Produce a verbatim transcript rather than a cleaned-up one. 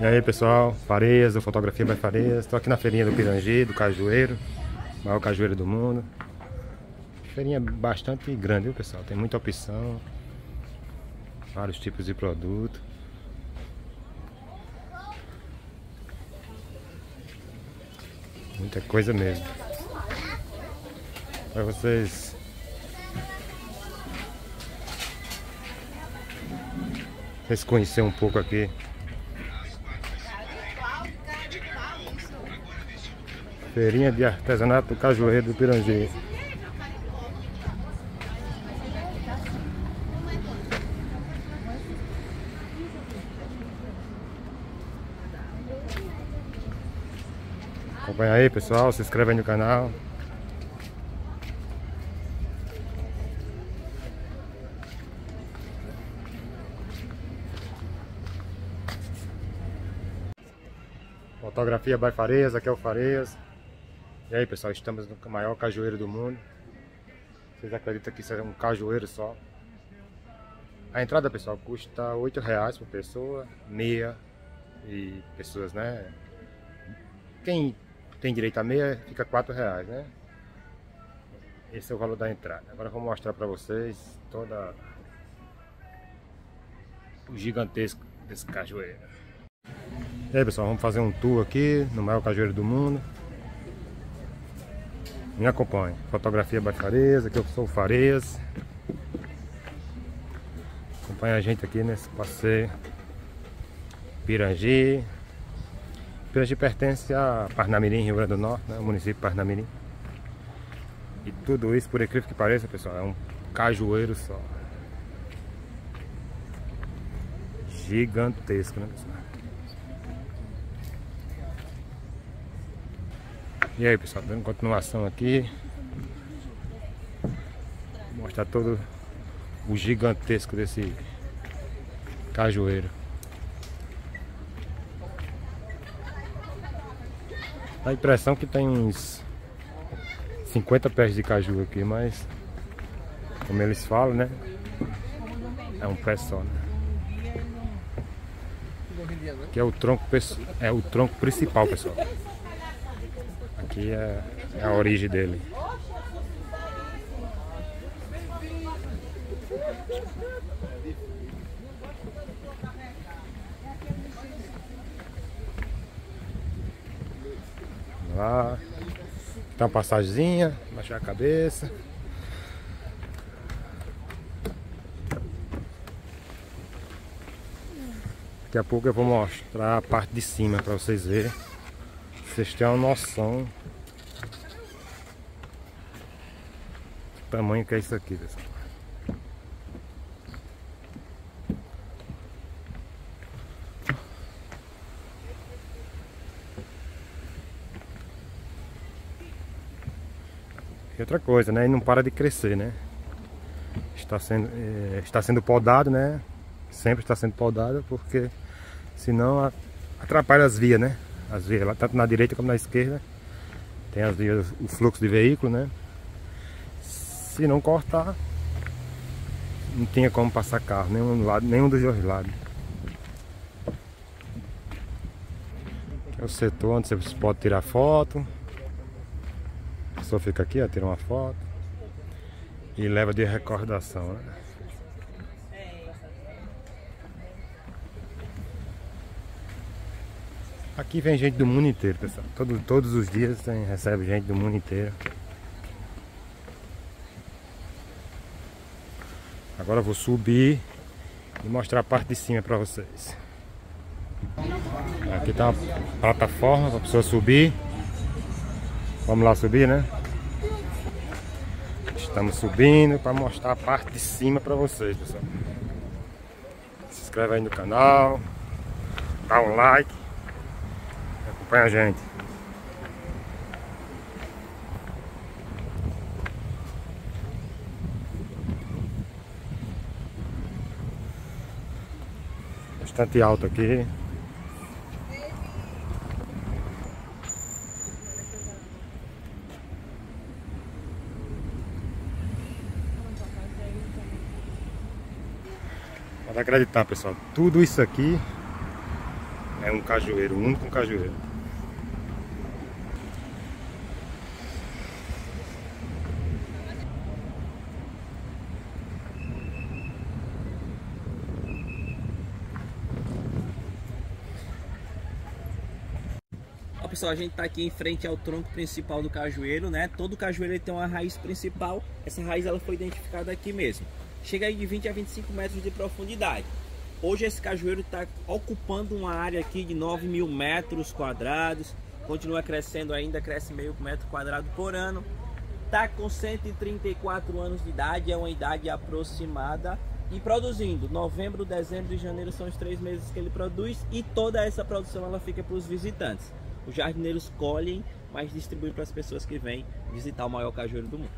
E aí pessoal, Farias, do Fotografia by Farias. Estou aqui na feirinha do Pirangi, do Cajueiro, maior cajueiro do mundo. Feirinha bastante grande, viu pessoal? Tem muita opção, vários tipos de produto. Muita coisa mesmo. Para vocês vocês conhecerem um pouco aqui. Feirinha de artesanato do Cajueiro do Pirangi. Acompanha aí pessoal, se inscreve aí no canal. Fotografia by Farias, aqui é o Farias. E aí pessoal, estamos no maior cajueiro do mundo. Vocês acreditam que isso é um cajueiro só? A entrada pessoal custa oito reais por pessoa, meia e pessoas, né? Quem tem direito a meia fica quatro reais, né? Esse é o valor da entrada. Agora eu vou mostrar para vocês toda o gigantesco desse cajueiro. E aí pessoal, vamos fazer um tour aqui no maior cajueiro do mundo. Me acompanhe. Fotografia by Farias, aqui eu sou o Farias. Acompanha a gente aqui nesse passeio. Pirangi. Pirangi pertence a Parnamirim, Rio Grande do Norte, né? O município de Parnamirim. E tudo isso, por incrível que pareça, pessoal, é um cajueiro só. Gigantesco, né, pessoal? E aí pessoal, dando continuação aqui, vou mostrar todo o gigantesco desse cajueiro. Dá a impressão que tem uns cinquenta pés de caju aqui, mas como eles falam, né, é um pé só, né? Aqui é o tronco, é o tronco principal, pessoal. Aqui é, é a origem dele. Lá tá uma passagemzinha, baixar a cabeça. Daqui a pouco eu vou mostrar a parte de cima para vocês verem. Vocês têm uma noção do tamanho que é isso aqui, pessoal. E outra coisa, né? E não para de crescer, né? Está sendo, é, está sendo podado, né? Sempre está sendo podado, porque senão atrapalha as vias, né? As vias lá, tanto na direita como na esquerda, tem as vias, o fluxo de veículo, né? Se não cortar, não tinha como passar carro, nenhum lado, nenhum dos dois lados. Aqui é o setor onde você pode tirar foto. A pessoa fica aqui, ó, tira uma foto e leva de recordação, né? Aqui vem gente do mundo inteiro, pessoal. Todo, todos os dias tem, recebe gente do mundo inteiro. Agora eu vou subir e mostrar a parte de cima para vocês. Aqui tá uma plataforma para a pessoa subir. Vamos lá subir, né? Estamos subindo para mostrar a parte de cima para vocês, pessoal. Se inscreve aí no canal, dá um like. Acompanha a gente. Bastante alto aqui. Pode acreditar, pessoal, tudo isso aqui É um cajueiro, um único cajueiro. Ó, pessoal, a gente tá aqui em frente ao tronco principal do cajueiro, né? Todo cajueiro ele tem uma raiz principal. Essa raiz ela foi identificada aqui mesmo. Chega aí de vinte a vinte e cinco metros de profundidade. Hoje esse cajueiro está ocupando uma área aqui de nove mil metros quadrados. Continua crescendo ainda, cresce meio metro quadrado por ano. Está com cento e trinta e quatro anos de idade, é uma idade aproximada. E produzindo, novembro, dezembro e janeiro são os três meses que ele produz. E toda essa produção ela fica para os visitantes. Os jardineiros colhem, mas distribuem para as pessoas que vêm visitar o maior cajueiro do mundo.